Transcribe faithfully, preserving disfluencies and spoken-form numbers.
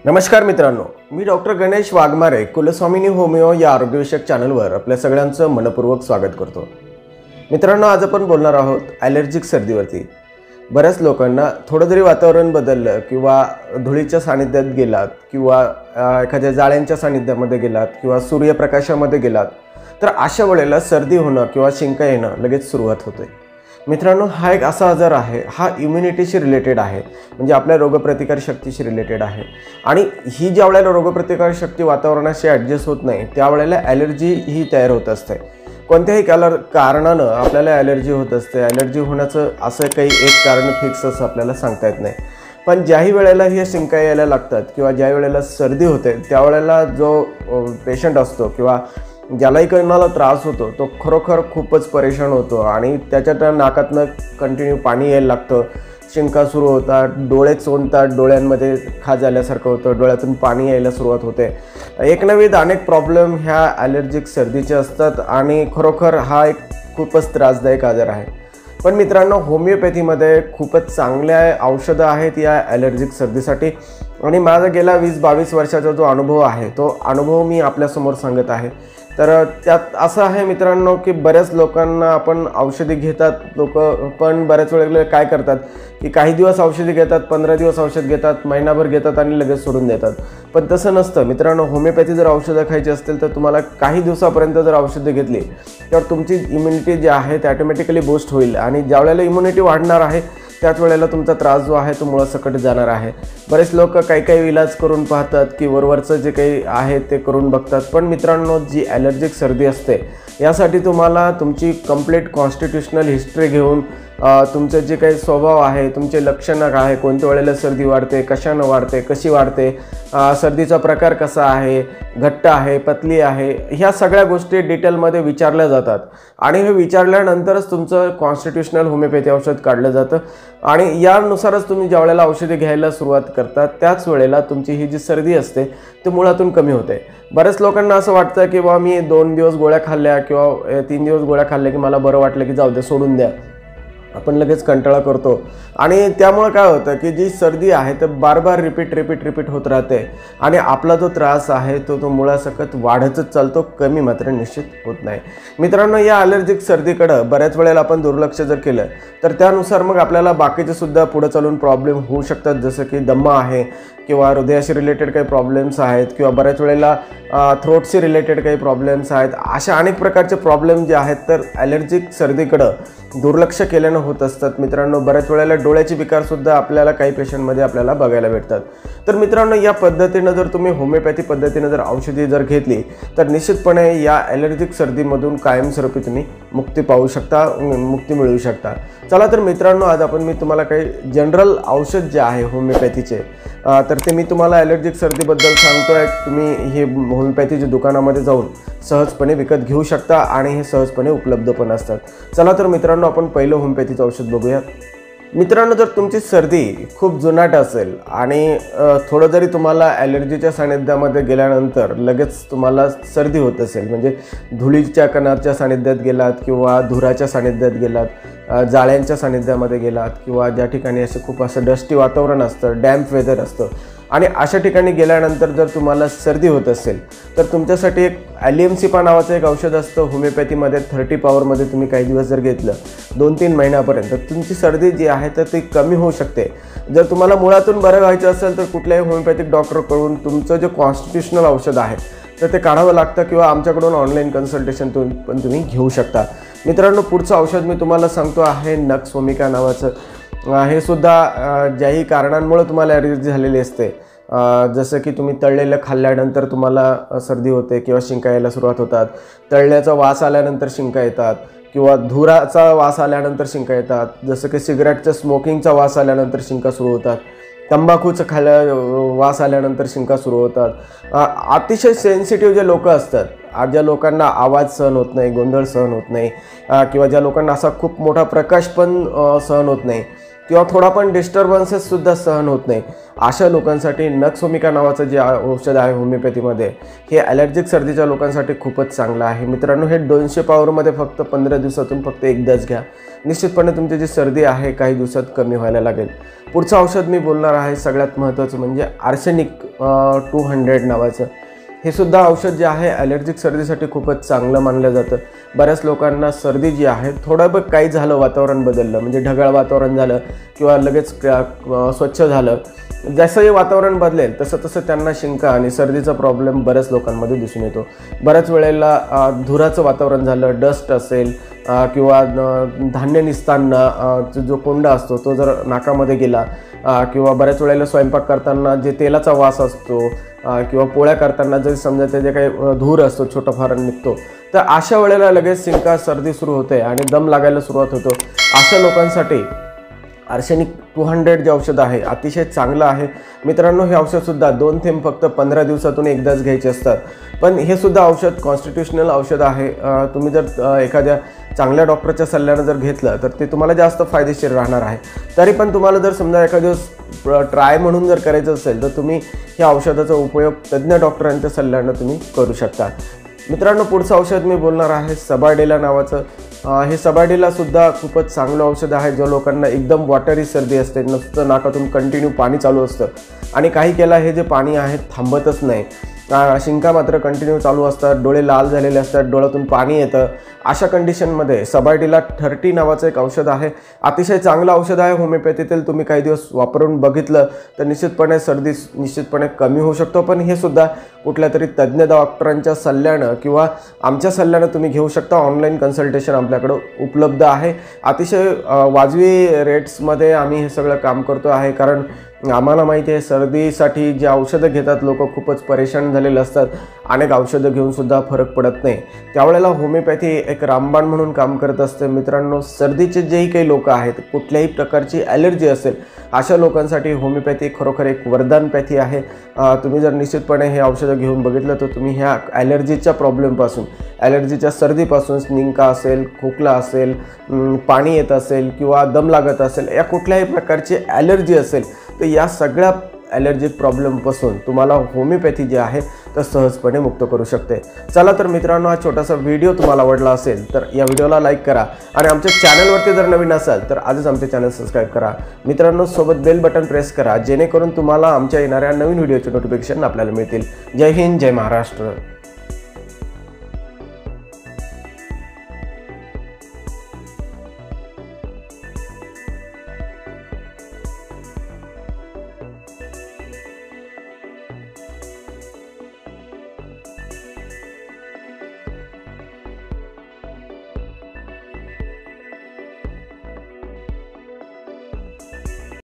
नमस्कार मित्रांनो, मी डॉक्टर गणेश वाघमारे कुलस्वामिनी होमिओ या आरोग्यविषयक चॅनलवर आपल्या सगळ्यांचं मनपूर्वक स्वागत करतो। मित्रांनो, आज आपण बोलणार आहोत ॲलर्जिक सर्दीवरती। बऱ्याच लोकांना थोडं जरी वातावरण बदललं किंवा धुळीच्या सानिध्यात गेलात किंवा एखाद्या जाळ्यांच्या सानिध्यामध्ये गेलात किंवा सूर्यप्रकाशामध्ये गेलात तर अशा वेळेला सर्दी होणं किंवा शिंका येणं लगेच सुरुवात होते। मित्रांनो, हा एक असा आजार आहे, हा इम्युनिटीशी रिलेटेड आहे, म्हणजे आपल्या रोगप्रतिकार शक्तीशी रिलेटेड आहे। आणि ही ज्या वेळेला रोगप्रतिकार शक्ती वातावरणाशी ॲडजस्ट होत नाही त्यावेळेला ॲलर्जी ही तयार होत असते। कोणत्याही कलर कारणानं आपल्याला ॲलर्जी होत असते। ॲलर्जी होण्याचं असं काही एक कारण फिक्स असं आपल्याला सांगता येत नाही, पण ज्याही वेळेला ही शिंका यायला लागतात किंवा ज्या वेळेला सर्दी होते त्यावेळेला जो पेशंट असतो किंवा ज्यालाही कोणाला त्रास होतो तो खरोखर खूपच परेशान होतो आणि त्याच्या नाकातनं कंटिन्यू पाणी यायला लागतं, शिंका सुरू होतात, डोळे चोंदतात, डोळ्यांमध्ये खाज आल्यासारखं होतं, डोळ्यातून पाणी यायला सुरुवात होते। एक नव्हे अनेक प्रॉब्लेम ह्या ॲलर्जिक सर्दीचे असतात आणि खरोखर हा एक खूपच त्रासदायक आजार आहे। पण मित्रांनो, होमिओपॅथीमध्ये खूपच चांगल्या औषधं आहेत या ॲलर्जिक सर्दीसाठी आणि माझा गेला वीस बावीस वर्षाचा जो अनुभव आहे तो अनुभव मी आपल्यासमोर सांगत आहे। तर त्यात असं आहे मित्रांनो की बऱ्याच लोकांना आपण औषधी घेतात, लोक पण बऱ्याच वेळेला काय करतात की काही दिवस औषधी घेतात, पंधरा दिवस औषध घेतात, महिनाभर घेतात आणि लगेच सोडून देतात। पण तसं नसतं मित्रांनो। होमिओपॅथी जर औषधं खायची असतील तर तुम्हाला काही दिवसापर्यंत जर औषधं घेतली तर तुमची इम्युनिटी जी आहे ते ऑटोमॅटिकली बूस्ट होईल आणि ज्या वेळेला इम्युनिटी वाढणार आहे त्याच वेळेला तुमचा त्रास जो आहे तो मुळासकट जाणार आहे। बरेच लोक काही काही इलाज करून पाहतात की वरवरचं जे काही आहे ते करून बघतात, पण मित्रांनो जी ॲलर्जिक सर्दी असते यासाठी तुम्हाला तुमची कंप्लीट कॉन्स्टिट्यूशनल हिस्ट्री घेऊन तुमचे जे काही स्वभाव आहे, तुमचे लक्षणं काय आहे, कोणत्या वेळेला सर्दी वाढते, कशानं वाढते, कशी वाढते, सर्दीचा प्रकार कसा आहे, घट्ट आहे, पतली आहे, ह्या सगळ्या गोष्टी डिटेलमध्ये विचारल्या जातात आणि हे विचारल्यानंतरच तुमचं कॉन्स्टिट्यूशनल होमिओपॅथी औषध काढलं जातं आणि यानुसारच तुम्ही ज्या वेळेला औषधे घ्यायला सुरुवात करता त्याच वेळेला तुमची ही जी सर्दी असते ती मुळातून कमी होते। बऱ्याच लोकांना असं वाटतं की बाबा मी दोन दिवस गोळ्या खाल्ल्या किंवा तीन दिवस गोळ्या खाल्ल्या की मला बरं वाटलं की जाऊ दे, सोडून द्या, आपण लगेच कंटाळा करतो आणि त्यामुळे काय होतं की जी सर्दी आहे तर बार बार रिपीट रिपीट रिपीट होत राहते आणि आपला जो त्रास आहे तो तो मुळासकट वाढतच चालतो, कमी मात्र निश्चित होत नाही। मित्रांनो, या ॲलर्जिक सर्दीकडं बऱ्याच वेळेला आपण दुर्लक्ष जर केलं तर त्यानुसार मग आपल्याला बाकीचे सुद्धा पुढे चालून प्रॉब्लेम होऊ शकतात, जसं की दमा आहे किंवा हृदयाशी रिलेटेड काही प्रॉब्लेम्स आहेत किंवा बऱ्याच वेळेला थ्रोटशी रिलेटेड काही प्रॉब्लेम्स आहेत। अशा अनेक प्रकारचे प्रॉब्लेम जे आहेत तर ॲलर्जिक सर्दीकडं दुर्लक्ष केल्यानं होत असतात। मित्रांनो, बऱ्याच वेळेला डोळ्याचे विकारसुद्धा आपल्याला काही पेशंटमध्ये आपल्याला बघायला भेटतात। तर मित्रांनो, या पद्धतीनं जर तुम्ही होमिओपॅथी पद्धतीनं जर औषधी जर घेतली तर निश्चितपणे या ॲलर्जिक सर्दीमधून कायमस्वरूपी तुम्ही मुक्ती पाहू शकता, मुक्ती मिळवू शकता। चला तर मित्रांनो, आज आपण मी तुम्हाला काही जनरल औषध जे आहे होमिओपॅथीचे तर ते मी तुम्हाला ॲलर्जिक सर्दीबद्दल सांगतोय। तुम्ही हे होमिओपॅथीच्या दुकानामध्ये जाऊन सहजपणे विकत घेऊ शकता आणि हे सहजपणे उपलब्ध पण असतात। चला तर मित्रांनो, आपण पहिलं होमिओपॅथीचं औषध बघूया। मित्रांनो, जर तुमची सर्दी खूप जुनाट असेल आणि थोडं जरी तुम्हाला ॲलर्जीच्या सानिध्यामध्ये गेल्यानंतर लगेच तुम्हाला सर्दी होत असेल, म्हणजे धुळीच्या कणाच्या सानिध्यात गेलात किंवा धुराच्या सानिध्यात गेलात, जाळ्यांच्या सानिध्यामध्ये गेलात किंवा ज्या ठिकाणी असं खूप असं डस्टी वातावरण असतं, डॅम्प वेदर असतं आणि अशा ठिकाणी गेल्यानंतर जर तुम्हाला सर्दी होत असेल तर तुमच्यासाठी एक ॲलियमसिपा नावाचं एक औषध असतं होमिओपॅथीमध्ये। थर्टी पॉवरमध्ये तुम्ही काही दिवस जर घेतलं दोन तीन महिन्यापर्यंत तुमची सर्दी जी आहे तर ती कमी होऊ शकते। जर तुम्हाला मुळातून बरं व्हायचं असेल तर कुठल्याही होमिओपॅथिक डॉक्टरकडून तुमचं जे कॉन्स्टिट्यूशनल औषध आहे तर ते काढावं लागतं किंवा आमच्याकडून ऑनलाईन कन्सल्टेशन तुम्ही पण तुम्ही घेऊ शकता। मित्रांनो, पुढचं औषध मी तुम्हाला सांगतो आहे नक्स होमिका नावाचं। हे सुद्धा ज्याही कारणांमुळे तुम्हाला ॲलर्जी झालेली असते, जसं की तुम्ही तळलेलं खाल्ल्यानंतर तुम्हाला सर्दी होते किंवा शिंका यायला सुरुवात होतात, तळल्याचा वास आल्यानंतर शिंका येतात किंवा धुराचा वास आल्यानंतर शिंका येतात, जसं की सिगरेटच्या स्मोकिंगचा वास आल्यानंतर शिंका सुरू होतात, तंबाखूचं खाल्ल्या वास आल्यानंतर शिंका सुरू होतात। अतिशय सेन्सिटिव्ह जे लोक असतात, ज्या लोकांना आवाज सहन होत नाही, गोंधळ सहन होत नाही किंवा ज्या लोकांना असा खूप मोठा प्रकाश पण सहन होत नाही किंवा थोडा पण डिस्टर्बन्सेस सुद्धा सहन होत नाही, अशा लोकांसाठी नक्सोमिका नावाचं जे औषध आहे होमिओपॅथीमध्ये, हे ॲलर्जिक सर्दीच्या लोकांसाठी खूपच चांगलं आहे मित्रांनो. हे दोनशे पॉवरमध्ये फक्त पंधरा दिवसातून फक्त एकदाच घ्या, निश्चितपणे तुमची जी सर्दी आहे काही दिवसात कमी व्हायला लागेल. पुढचं औषध मी बोलणार आहे सगळ्यात महत्त्वाचं म्हणजे आर्सेनिक टू हंड्रेड नावाचं. हे सुद्धा औषध जे आहे ॲलर्जिक सर्दीसाठी खूपच चांगलं मानलं जातं. बऱ्याच लोकांना सर्दी जी आहे थोडं बघ काही झालं, वातावरण बदललं म्हणजे ढगाळ वातावरण झालं किंवा लगेच स्वच्छ झालं, जसं हे वातावरण बदलेल तसं तसं त्यांना शिंका आणि सर्दीचा प्रॉब्लेम बऱ्याच लोकांमध्ये दिसून येतो. बऱ्याच वेळेला धुराचं वातावरण झालं, डस्ट असेल किंवा धान्य निसताना जो कोंडा असतो तो जर नाकामध्ये गेला किंवा बऱ्याच वेळेला स्वयंपाक करताना जे तेलाचा वास असतो किंवा पोळ्या करताना जर समजा ते जे काही धूर असतो छोटा फार निघतो, तर अशा वेळेला लगेच शिंका सर्दी सुरू होते आणि दम लागायला सुरुवात होतो. अशा लोकांसाठी आर्सेनिक टू हंड्रेड जे औषध आहे अतिशय चांगलं आहे मित्रांनो. हे औषधसुद्धा दोन थेंब फक्त पंधरा दिवसातून एकदाच घ्यायचे असतात. पण हे सुद्धा औषध कॉन्स्टिट्युशनल औषध आहे. तुम्ही जर एखाद्या चांगल्या डॉक्टरच्या सल्ल्यानं जर घेतलं तर ते तुम्हाला जास्त फायदेशीर राहणार आहे. तरी पण तुम्हाला जर समजा एखाद्या दिवस ट्राय म्हणून जर करायचं असेल तर तुम्ही ह्या औषधाचा उपयोग तज्ज्ञ डॉक्टरांच्या सल्ल्यानं तुम्ही करू शकता मित्रांनो. पुढचं औषध मी बोलणार आहे सबाडेला नावाचं. हे सबाडेलासुद्धा खूपच चांगलं औषध आहे. ज्या लोकांना एकदम वॉटरी सर्दी असते, नुसतं नाकातून कंटिन्यू पाणी चालू असतं आणि काही केला हे जे पाणी आहे थांबतच नाही, शिंका मात्र कंटिन्यू चालू असतात, डोळे लाल झालेले असतात, डोळ्यातून पाणी येतं, अशा कंडिशनमध्ये सबाडेला थर्टी नावाचं एक औषध आहे. अतिशय चांगलं औषध आहे होमिओपॅथीतील. तुम्ही काही दिवस वापरून बघितलं तर निश्चितपणे सर्दी निश्चितपणे कमी होऊ शकतो. पण हे सुद्धा कुठल्या तरी तज्ज्ञ डॉक्टरांच्या सल्ल्यानं किंवा आमच्या सल्ल्यानं तुम्ही घेऊ शकता. ऑनलाईन कन्सल्टेशन आपल्याकडं उपलब्ध आहे. अतिशय वाजवी रेट्समध्ये आम्ही हे सगळं काम करतो आहे, कारण आम्हाला माहिती आहे सर्दीसाठी जे औषधं घेतात लोक खूपच परेशान झालेले असतात. अनेक औषधं घेऊनसुद्धा फरक पडत नाही. त्यावेळेला होमिओपॅथी एक रामबाण म्हणून काम करत असते मित्रांनो. सर्दीचे जेही काही लोक आहेत, कुठल्याही प्रकारची ॲलर्जी असेल अशा लोकांसाठी होमिओपॅथी खरोखर एक वरदान पॅथी आहे. तुम्ही जर निश्चितपणे हे औषधं घेऊन बघितलं तर तुम्ही ह्या ॲलर्जीच्या प्रॉब्लेमपासून, ॲलर्जीच्या सर्दीपासून, स्निंका असेल, खोकला असेल, पाणी येत असेल किंवा दम लागत असेल, या कुठल्याही प्रकारची ॲलर्जी असेल तर या सगळ्या ॲलर्जिक प्रॉब्लेमपासून तुम्हाला होमिओपॅथी जे आहे तर सहजपणे मुक्त करू शकते. चला तर मित्रांनो, हा छोटासा व्हिडिओ तुम्हाला आवडला असेल तर या व्हिडिओला लाईक करा आणि आमच्या चॅनलवरती जर नवीन असाल तर आजच आमचे चॅनल सबस्क्राईब करा मित्रांनो. सोबत बेल बटन प्रेस करा जेणेकरून तुम्हाला आमच्या येणाऱ्या नवीन व्हिडिओचे नोटिफिकेशन आपल्याला मिळतील. जय हिंद, जय महाराष्ट्र.